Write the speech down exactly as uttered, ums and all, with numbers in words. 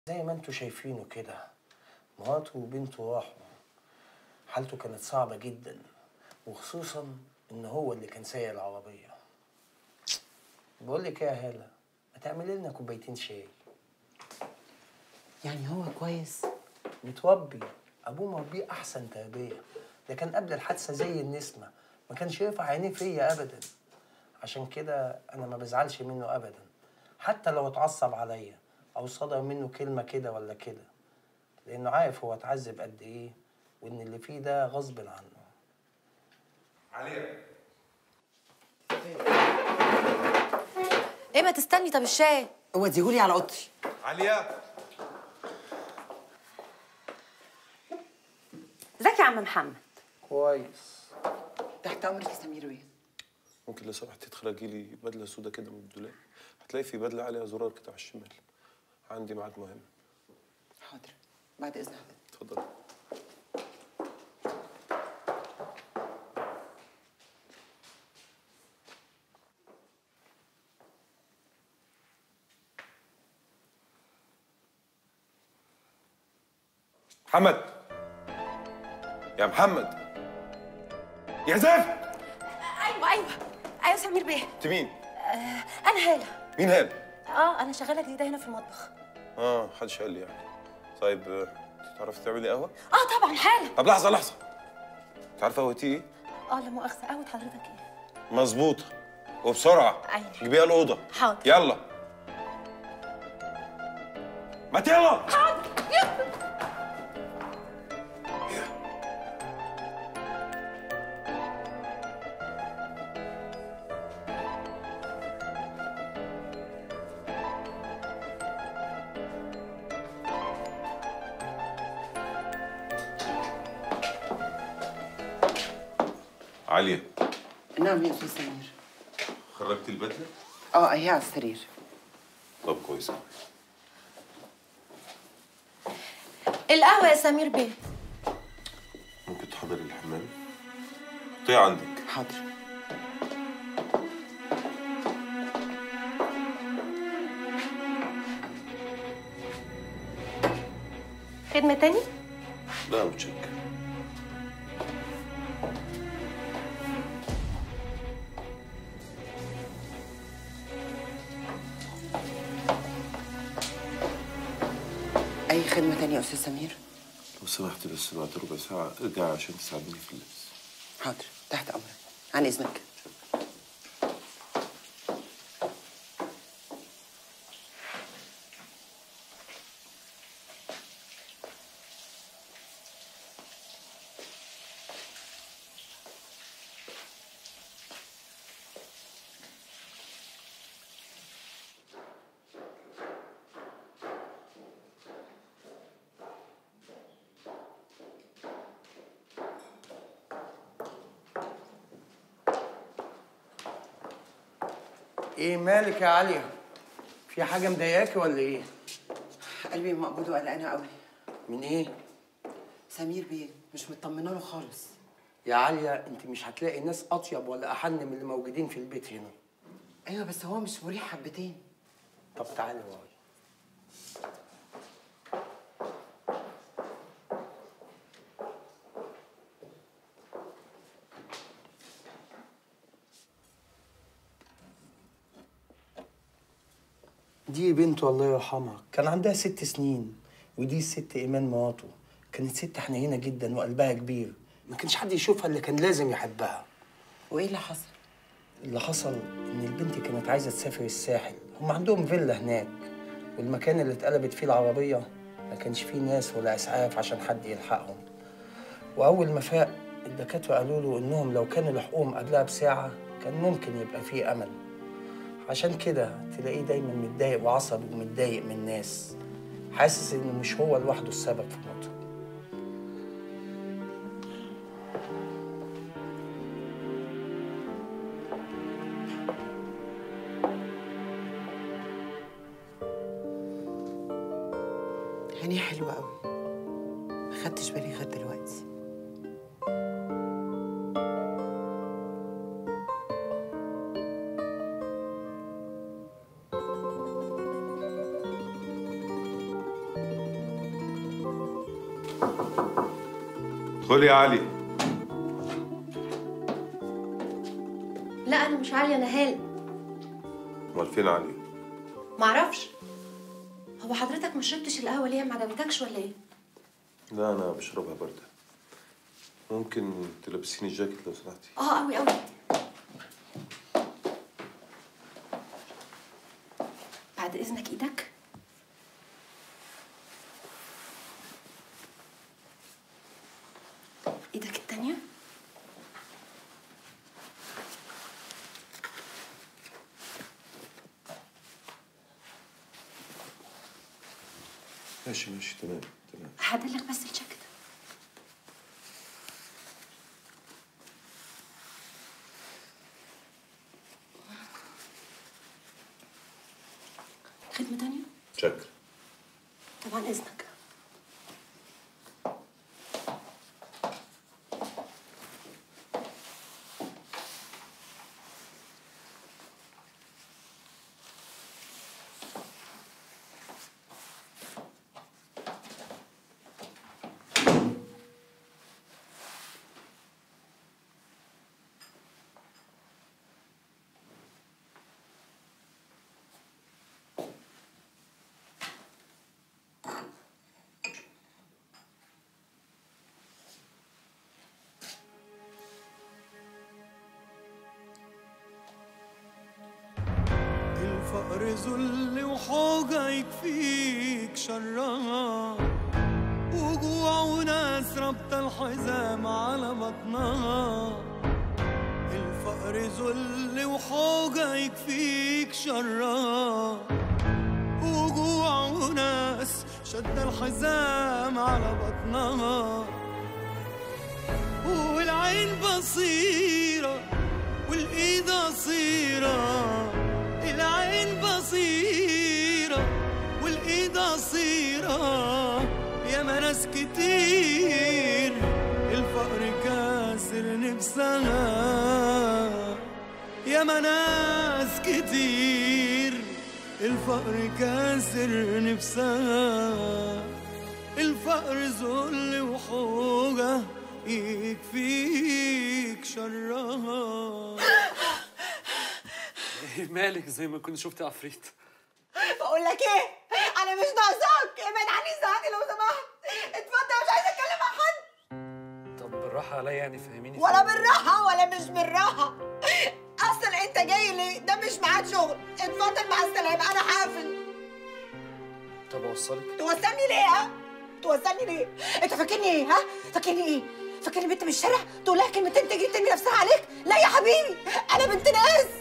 زي ما انتوا شايفينه كده، مراته وبنته راحوا. حالته كانت صعبة جدا، وخصوصا ان هو اللي كان سايق العربية. بقول لك ايه يا هالة، ما تعملي لنا كوبايتين شاي؟ يعني هو كويس؟ متربي، ابوه مربيه احسن تربية. ده كان قبل الحادثة زي النسمة، ما كانش يرفع عينيه فيا ابدا. عشان كده انا ما بزعلش منه ابدا، حتى لو اتعصب عليا او صدر منه كلمة كده ولا كده، لانه عارف هو اتعذب قد ايه، وان اللي فيه ده غصب عنه. عليا ايه ما تستني؟ طب الشاي وديهولي على اوضتي. عليا ازيك يا عم محمد؟ كويس. تحت امرك يا سمير بيه. ممكن لو سمحتي تخرجي لي بدله سودا كده من الدولاب؟ هتلاقي في بدله عليها زرار كده على الشمال. عندي ميعاد مهم. حاضر، بعد اذن حضرتك. اتفضلي. محمد، يا محمد يا زفت. ايوه ايوه ايوه سمير بيه. انت مين؟ آه انا هاله. مين هذا؟ اه انا شغاله جديده هنا في المطبخ. اه محدش قال لي يعني. طيب آه، انت تعرفي تعملي قهوه؟ اه طبعا حالا. طب لحظه لحظه، انت عارفه قهوتي ايه؟ اه لا مؤاخذه، قهوه حضرتك ايه؟ مظبوطه وبسرعه. أيوة. جيبيها الاوضه. حاضر. يلا ما يلا. حاضر يلا. عليا. نعم يا استاذ سمير. خرجت البدله؟ اه هي على السرير. طب كويس. القهوه يا سمير بيه. ممكن تحضري الحمام؟ حطيها عندك. حاضر. خدمه تاني؟ لا متشكر. اي خدمه تانية يا استاذ سمير؟ لو سمحت بس بعد ربع ساعة ارجع عشان تساعدني في اللبس. حاضر، تحت امرك، عن اذنك. ايه مالك يا عليا؟ في حاجة مضايقاكي ولا ايه؟ قلبي مقبوض وقلقانه قوي. من ايه؟ سمير بيه مش مطمنه له خالص. يا عليا انت مش هتلاقي ناس اطيب ولا احن من اللي موجودين في البيت هنا. ايوه بس هو مش مريح حبتين. طب تعالي ورايا. دي بنته الله يرحمها، كان عندها ست سنين، ودي الست ايمان مراته. كانت ست حنينه جدا وقلبها كبير، ما كانش حد يشوفها اللي كان لازم يحبها. وايه اللي حصل؟ اللي حصل ان البنت كانت عايزه تسافر الساحل، هم عندهم فيلا هناك، والمكان اللي اتقلبت فيه العربيه ما كانش فيه ناس ولا اسعاف عشان حد يلحقهم. واول ما فاق الدكاتره قالوا له انهم لو كانوا لحقوهم قبلها بساعه كان ممكن يبقى فيه امل. عشان كده تلاقيه دايما متضايق وعصبي ومتضايق من الناس، حاسس انه مش هو لوحده السبب في موته. عينيه حلوه قوي، ما خدتش بالي غير دلوقتي. ادخلي يا علي. لا انا مش عاليه، انا هاله. امال فين علي؟ معرفش. هو حضرتك ما شربتش القهوه ليه؟ ما عجبتكش ولا ايه؟ لا انا بشربها بارده. ممكن تلبسيني الجاكيت لو سمحتي؟ اه قوي قوي. بعد اذنك ايدك. ايدك التانية. ماشي ماشي تمام تمام. هعدلك بس الجاكيت. خدمة تانية؟ شكرا. طبعا اذنك. الفقر ذل وحوجة يكفيك شرها، وجوع وناس ربط الحزام على بطنها. الفقر ذل وحوجة يكفيك شرها، وجوع وناس شد الحزام على بطنها. والعين بصيرة والايد قصيرة، العين بصيرة والايد قصيرة. ياما ناس كتير الفقر كاسر نفسها، ياما ناس كتير الفقر كاسر نفسها. الفقر ذل وحوجة يكفيك شرها. مالك زي ما كنت شفتي عفريت؟ بقول لك ايه، انا مش ناقصاك، ابعد عني زهقني لو سمحت. اتفضل، مش عايزه اتكلم مع حد. طب بالراحه عليا يعني، فهميني. ولا بالراحه ولا مش بالراحه، اصلا انت جاي ليه؟ ده مش ميعاد شغل. اتفضل مع السلامه، انا حافل. طب اوصلك؟ توصلني ليه ها؟ توصلني ليه؟ انت فاكرني ايه ها؟ فاكرني ايه؟ فاكرني بنت من الشارع تقول لها كلمتين تجري ترمي نفسها عليك؟ لا يا حبيبي، انا بنت ناس.